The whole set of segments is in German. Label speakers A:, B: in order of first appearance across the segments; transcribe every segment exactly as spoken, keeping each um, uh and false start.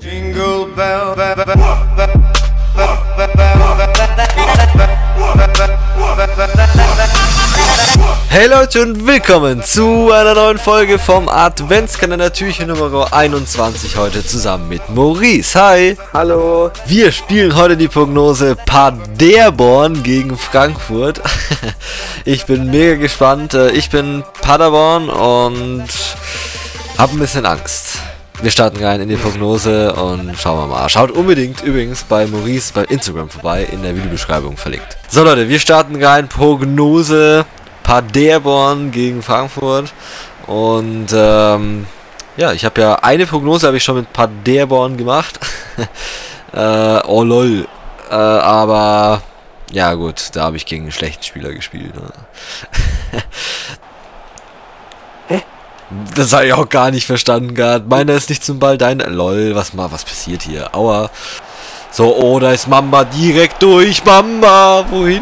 A: Jingle bell, bell, bell,
B: Hey Leute und willkommen zu einer neuen Folge vom Adventskalender Türchen Nummer einundzwanzig, heute zusammen mit Maurice. Hi!
C: Hallo!
B: Wir spielen heute die Prognose Paderborn gegen Frankfurt. Ich bin mega gespannt. Ich bin Paderborn und habe ein bisschen Angst. Wir starten rein in die Prognose und schauen wir mal. Schaut unbedingt übrigens bei Maurice bei Instagram vorbei, in der Videobeschreibung verlinkt. So Leute, wir starten rein. Prognose Paderborn gegen Frankfurt. Und ähm, ja, ich habe ja eine Prognose habe ich schon mit Paderborn gemacht. äh, oh lol. Äh, aber ja gut, da habe ich gegen einen schlechten Spieler gespielt. Ne? Das habe ich auch gar nicht verstanden gerade. Meiner ist nicht zum Ball, dein... Lol, was mal, was passiert hier? Aua. So, oh, da ist Mamba direkt durch. Mamba, wohin?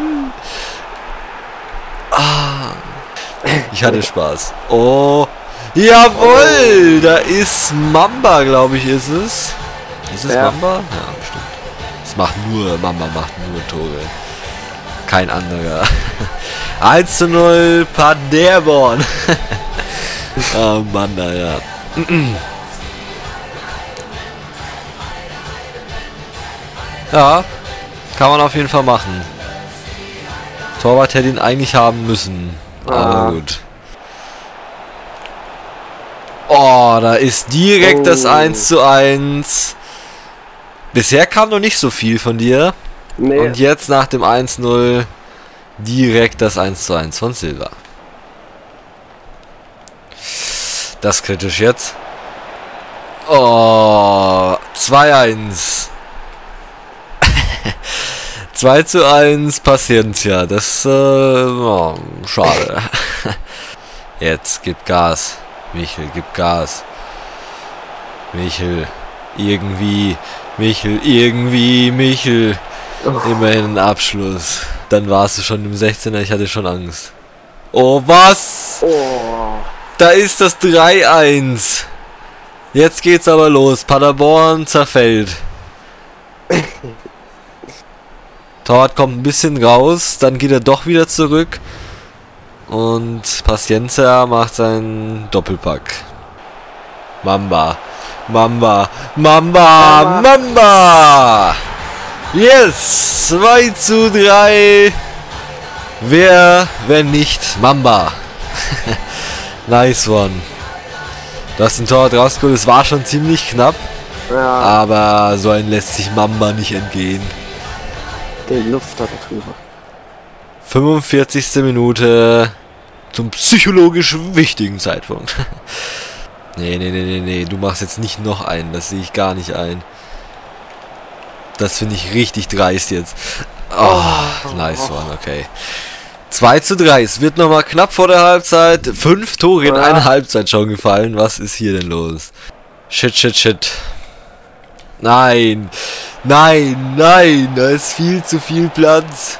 B: Ah. Ich hatte Spaß. Oh. Jawohl, da ist Mamba, glaube ich, ist es. Ist es
C: ja.
B: Mamba? Ja, bestimmt. Es macht nur, Mamba macht nur Tore. Kein anderer. eins zu null Paderborn. Oh Mann, na ja. Ja, kann man auf jeden Fall machen. Torwart hätte ihn eigentlich haben müssen. Aber
C: ah.
B: gut. Oh, da ist direkt oh. das eins zu eins. Bisher kam noch nicht so viel von dir. Nee. Und jetzt nach dem eins null direkt das eins zu eins von Silva. Das kritisch jetzt. Oh, zwei eins. zwei zu eins Paciencia. Das, äh, oh, schade. Jetzt, gib Gas. Michel, gib Gas. Michel, irgendwie. Michel, irgendwie. Michel. Oh. Immerhin ein Abschluss. Dann warst du schon im sechzehner. Ich hatte schon Angst. Oh, was?
C: Oh.
B: Da ist das drei eins. Jetzt geht's aber los. Paderborn zerfällt. Torwart kommt ein bisschen raus. Dann geht er doch wieder zurück. Und Paciencia macht seinen Doppelpack. Mamba. Mamba. Mamba. Mamba. Yes. zwei zu drei. Wer, wenn nicht Mamba? Nice one. Du hast ein Tor rausgeholt, es war schon ziemlich knapp. Ja. Aber so ein lässt sich Mamba nicht entgehen.
C: Den Luft hat er drüber.
B: fünfundvierzigste Minute zum psychologisch wichtigen Zeitpunkt. Nee, nee, nee, nee, nee. Du machst jetzt nicht noch einen, das sehe ich gar nicht ein. Das finde ich richtig dreist jetzt. Oh, oh. Nice one, okay. zwei zu drei. Es wird nochmal knapp vor der Halbzeit. Fünf Tore in ja. einer Halbzeit schon gefallen. Was ist hier denn los? Shit, shit, shit. Nein. Nein, nein. Da ist viel zu viel Platz.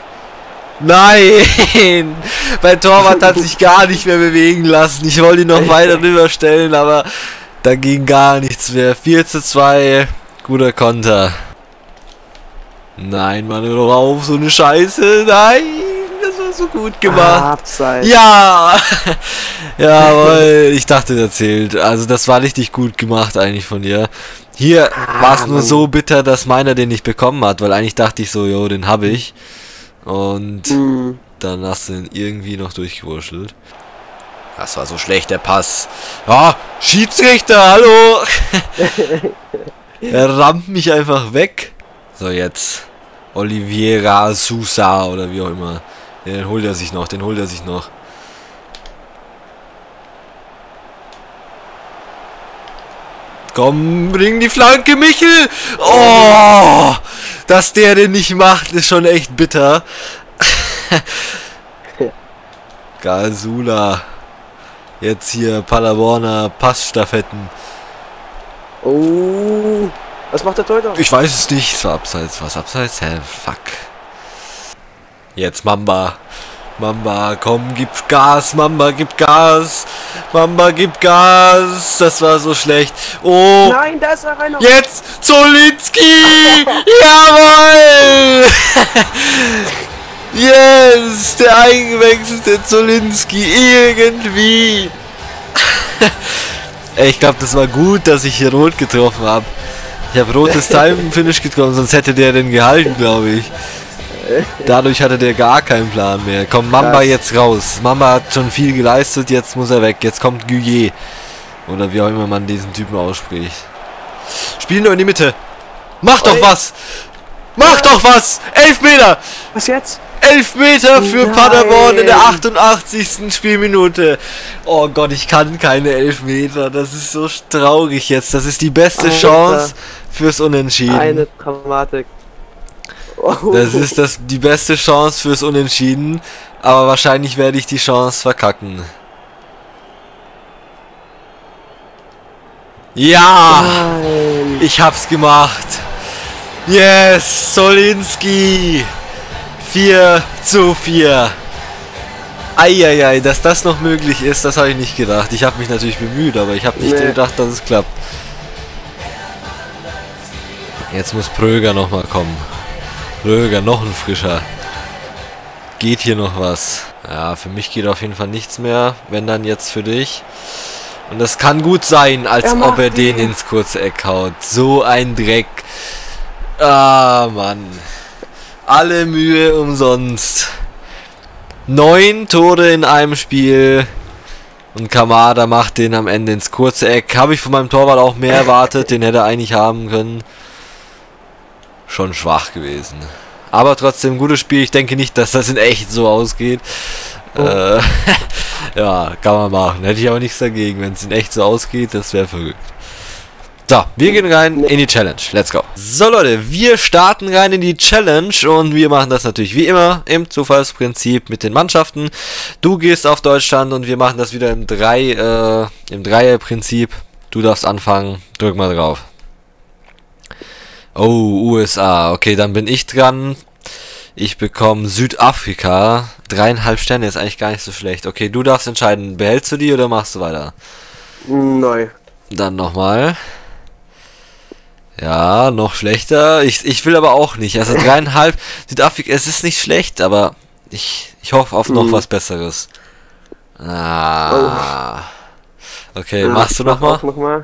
B: Nein. Mein Torwart hat sich gar nicht mehr bewegen lassen. Ich wollte ihn noch weiter rüberstellen, aber da ging gar nichts mehr. vier zu zwei. Guter Konter. Nein, Mann, hör doch auf. So eine Scheiße. Nein. So gut gemacht. Ah, ja! Jawohl, ich dachte, der zählt. Also das war richtig gut gemacht eigentlich von dir. Hier ah, war es nur so bitter, dass meiner den nicht bekommen hat, weil eigentlich dachte ich so, jo, den habe ich. Und mhm. dann hast du ihn irgendwie noch durchgewurschtelt. Das war so schlecht, der Pass. Ja, Schiedsrichter, hallo! Er rammt mich einfach weg. So, jetzt Oliveira Sousa oder wie auch immer. Den holt er sich noch, den holt er sich noch. Komm, bring die Flanke, Michel! Oh! Dass der den nicht macht, ist schon echt bitter. Gasula. Jetzt hier Paderborner Passstaffetten.
C: Oh! Was macht der Torhüter?
B: Ich weiß es nicht. Es war abseits. Was abseits? Hä? Fuck. Jetzt Mamba. Mamba, komm, gib Gas, Mamba, gib Gas. Mamba gibt Gas. Das war so schlecht. Oh.
C: Nein, da ist er rein.
B: Jetzt Zolinski. Jawohl. Yes, der eingewechselte Zolinski. Irgendwie. Ey, ich glaube, das war gut, dass ich hier rot getroffen habe. Ich habe rotes Time-Finish getroffen, sonst hätte der den gehalten, glaube ich. Dadurch hatte der gar keinen Plan mehr. Kommt Mamba jetzt raus. Mamba hat schon viel geleistet, jetzt muss er weg. Jetzt kommt Guillet. Oder wie auch immer man diesen Typen ausspricht. Spiel nur in die Mitte. Mach doch was! Mach doch was! Elf Meter!
C: Was jetzt?
B: Elf Meter für
C: Nein.
B: Paderborn in der achtundachtzigsten Spielminute. Oh Gott, ich kann keine Elfmeter. Das ist so traurig jetzt. Das ist die beste
C: Alter.
B: Chance fürs Unentschieden.
C: Eine Dramatik. Oh.
B: Das ist das, die beste Chance fürs Unentschieden. Aber wahrscheinlich werde ich die Chance verkacken. Ja!
C: Nein.
B: Ich hab's gemacht. Yes! Zolinski! vier zu vier. Eieiei, dass das noch möglich ist, das habe ich nicht gedacht. Ich habe mich natürlich bemüht, aber ich habe nicht
C: Nee.
B: gedacht, dass es klappt. Jetzt muss Pröger nochmal kommen. Pröger, noch ein frischer. Geht hier noch was? Ja, für mich geht auf jeden Fall nichts mehr. Wenn dann jetzt für dich. Und das kann gut sein, als
C: Er
B: ob er
C: macht
B: den
C: ihn.
B: ins kurze Eck haut. So ein Dreck. Ah, Mann. Alle Mühe umsonst. Neun Tore in einem Spiel. Und Kamada macht den am Ende ins kurze Eck. Habe ich von meinem Torwart auch mehr erwartet. Den hätte er eigentlich haben können. Schon schwach gewesen. Aber trotzdem gutes Spiel. Ich denke nicht, dass das in echt so ausgeht. Oh. Äh, ja, kann man machen. Hätte ich aber nichts dagegen, wenn es in echt so ausgeht. Das wäre verrückt. So, wir gehen rein in die Challenge. Let's go. So Leute, wir starten rein in die Challenge und wir machen das natürlich wie immer im Zufallsprinzip mit den Mannschaften. Du gehst auf Deutschland und wir machen das wieder im drei, äh, im Dreierprinzip. Du darfst anfangen. Drück mal drauf. Oh, U S A. Okay, dann bin ich dran. Ich bekomme Südafrika. Dreieinhalb Sterne ist eigentlich gar nicht so schlecht. Okay, du darfst entscheiden. Behältst du die oder machst du weiter?
C: Neu.
B: Dann nochmal. Ja, noch schlechter. Ich, ich will aber auch nicht. Also dreieinhalb Südafrika, es ist nicht schlecht, aber ich, ich hoffe auf noch
C: Mhm.
B: was Besseres. Ah. Okay,
C: Ja,
B: machst du
C: ich mach
B: nochmal?
C: auch noch mal.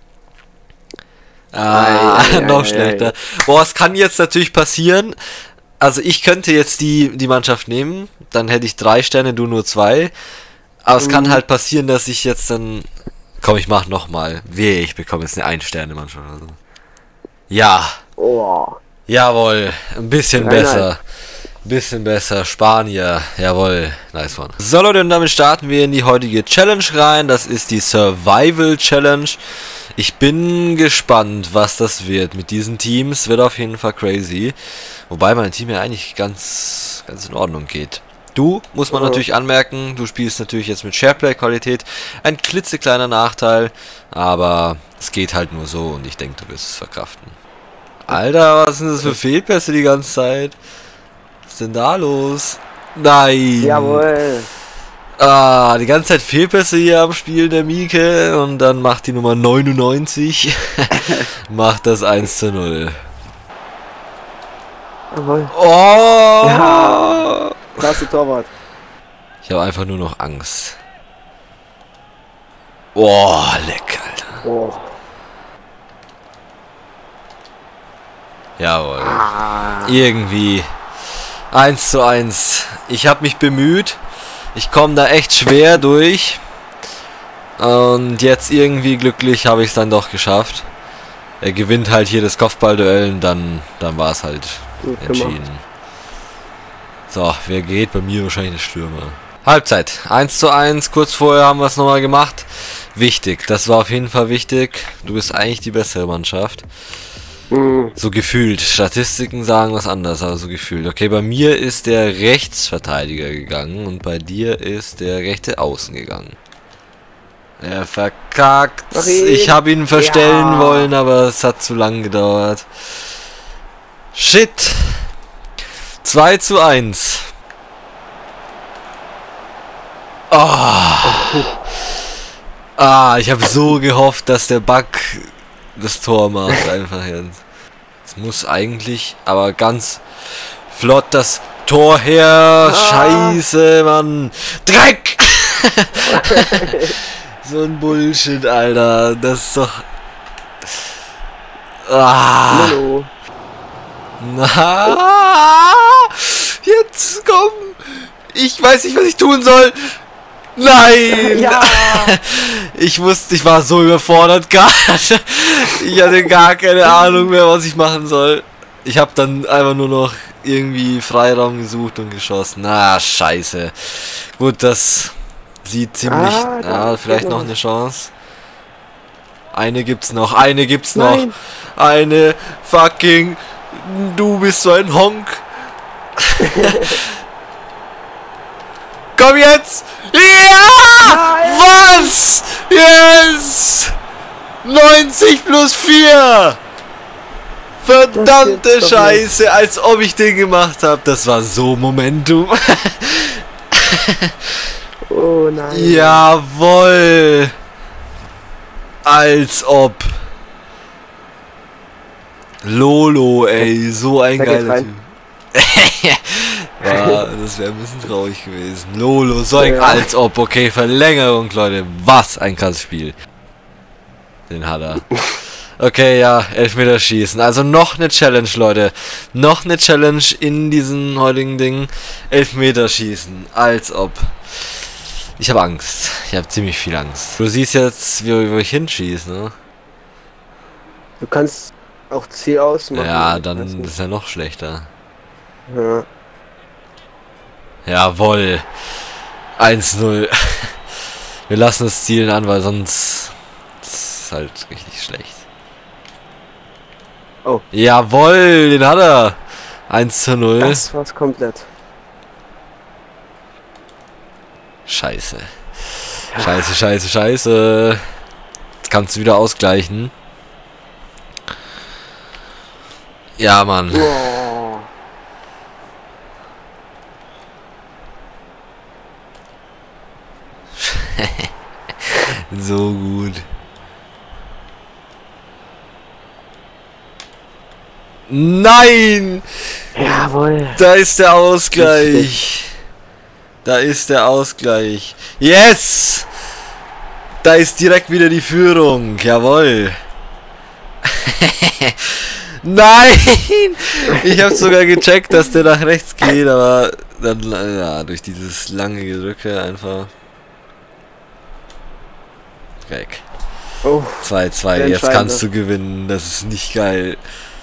B: Ah,
C: Ei, ei,
B: noch
C: ei,
B: schlechter.
C: ei.
B: Boah, es kann jetzt natürlich passieren. Also ich könnte jetzt die, die Mannschaft nehmen, dann hätte ich drei Sterne, du nur zwei. Aber es kann
C: Mhm.
B: halt passieren, dass ich jetzt dann... Komm, ich mach nochmal. Wehe, ich bekomme jetzt eine Ein-Sterne-Mannschaft oder so. Ja,
C: Oh.
B: jawohl, ein bisschen
C: Nein,
B: besser. Ein bisschen besser, Spanier, jawohl, nice one. So Leute, und damit starten wir in die heutige Challenge rein. Das ist die Survival Challenge. Ich bin gespannt, was das wird mit diesen Teams. Wird auf jeden Fall crazy. Wobei mein Team ja eigentlich ganz, ganz in Ordnung geht. Du, muss man
C: Ja.
B: natürlich anmerken, du spielst natürlich jetzt mit Shareplay-Qualität. Ein klitzekleiner Nachteil, aber es geht halt nur so und ich denke, du wirst es verkraften. Alter, was sind das für Fehlpässe die ganze Zeit? Was ist denn da los? Nein!
C: Jawohl.
B: Ah, die ganze Zeit Fehlpässe hier am Spiel der Mieke und dann macht die Nummer neunundneunzig macht das eins zu null.
C: Jawohl.
B: Oh!
C: Ja. Klasse Torwart.
B: Ich habe einfach nur noch Angst. Boah, leck, Alter.
C: Oh.
B: Jawohl.
C: Ah.
B: Irgendwie eins zu eins. Ich habe mich bemüht. Ich komme da echt schwer durch. Und jetzt irgendwie glücklich habe ich es dann doch geschafft. Er gewinnt halt hier das Kopfballduell und dann, dann war es halt
C: Gut
B: entschieden.
C: gemacht.
B: So, wer geht? Bei mir wahrscheinlich der Stürmer. Halbzeit. eins zu eins. Kurz vorher haben wir es nochmal gemacht. Wichtig. Das war auf jeden Fall wichtig. Du bist eigentlich die bessere Mannschaft.
C: Mhm.
B: So gefühlt. Statistiken sagen was anderes, aber so gefühlt. Okay, bei mir ist der Rechtsverteidiger gegangen und bei dir ist der rechte Außen gegangen. Er verkackt.
C: Mach ihn.
B: Ich habe ihn verstellen
C: Ja.
B: wollen, aber es hat zu lang gedauert. Shit. zwei zu eins. Oh. Ah, ich habe so gehofft, dass der Bug das Tor macht. Einfach jetzt. Es muss eigentlich, aber ganz flott das Tor her.
C: Ah.
B: Scheiße, Mann. Dreck! So ein Bullshit, Alter. Das ist doch... Ah.
C: Hallo.
B: Na, jetzt komm. Ich weiß nicht, was ich tun soll. Nein!
C: Ja.
B: Ich wusste, ich war so überfordert gerade. Ich hatte gar keine Ahnung mehr, was ich machen soll. Ich habe dann einfach nur noch irgendwie Freiraum gesucht und geschossen. Na, scheiße. Gut, das sieht ziemlich...
C: Ah, da
B: ja, vielleicht
C: fehlt
B: noch
C: noch
B: eine Chance. Eine gibt's noch, eine gibt's noch.
C: Nein.
B: Eine fucking... Du bist so ein Honk. Komm jetzt! Ja!
C: Nein.
B: Was? Yes! neunzig plus vier! Verdammte
C: Das gibt's doch
B: Scheiße, als ob ich den gemacht habe. Das war so Momentum.
C: Oh nein.
B: Jawohl! Als ob. Lolo, ey, so ein
C: Da geht's
B: geiler Typ.
C: rein.
B: Ja, das wäre ein bisschen traurig gewesen. Lolo, so ein
C: Ja.
B: als ob. Okay, Verlängerung, Leute. Was ein krasses Spiel. Den hat er. Okay, ja, Elfmeterschießen. Also noch eine Challenge, Leute. Noch eine Challenge in diesem heutigen Ding. Elfmeterschießen. Als ob. Ich habe Angst. Ich habe ziemlich viel Angst. Du siehst jetzt, wie, wo ich hinschieße, ne?
C: Du kannst auch Ziel ausmachen.
B: Ja,
C: Ich weiß
B: dann
C: nicht.
B: ist er noch schlechter.
C: Ja.
B: Jawohl. eins null. Wir lassen es zielen an, weil sonst das ist halt richtig schlecht.
C: Oh.
B: Jawohl, den hat er. eins zu null.
C: Das war's komplett.
B: Scheiße. Scheiße, scheiße, scheiße. Jetzt kannst du wieder ausgleichen. Ja, Mann.
C: Oh.
B: So gut. Nein!
C: Jawohl.
B: Da ist der Ausgleich. Da ist der Ausgleich. Yes! Da ist direkt wieder die Führung. Jawohl. Nein! Ich habe sogar gecheckt, dass der nach rechts geht, aber dann, ja, durch dieses lange Gedrücke einfach weg.
C: Oh.
B: zwei zwei,
C: Der
B: jetzt
C: Entscheidende.
B: kannst du gewinnen, das ist nicht geil.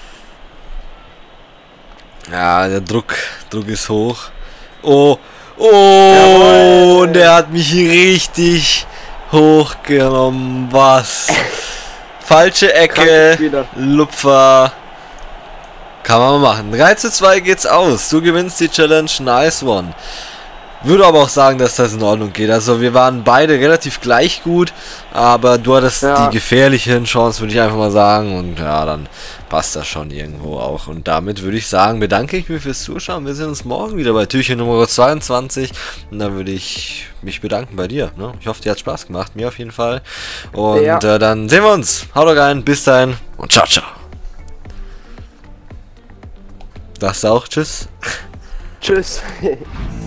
B: Ja, der Druck, Druck ist hoch. Oh, oh,
C: Jawohl.
B: und der hat mich richtig hochgenommen. Was? Falsche Ecke,
C: Krankes Spieler.
B: Lupfer. Kann man mal machen. drei zu zwei geht's aus. Du gewinnst die Challenge, nice one. Würde aber auch sagen, dass das in Ordnung geht. Also wir waren beide relativ gleich gut, aber du hattest
C: Ja.
B: die gefährlichen Chancen, würde ich einfach mal sagen. Und ja, dann passt das schon irgendwo auch. Und damit würde ich sagen, bedanke ich mich fürs Zuschauen. Wir sehen uns morgen wieder bei Türchen Nummer zweiundzwanzig. Und dann würde ich mich bedanken bei dir. Ne? Ich hoffe, dir hat Spaß gemacht. Mir auf jeden Fall. Und
C: Ja.
B: äh, dann sehen wir uns. Haut rein. Bis dahin. Und ciao, ciao. Sagst du auch Tschüss?
C: Tschüss.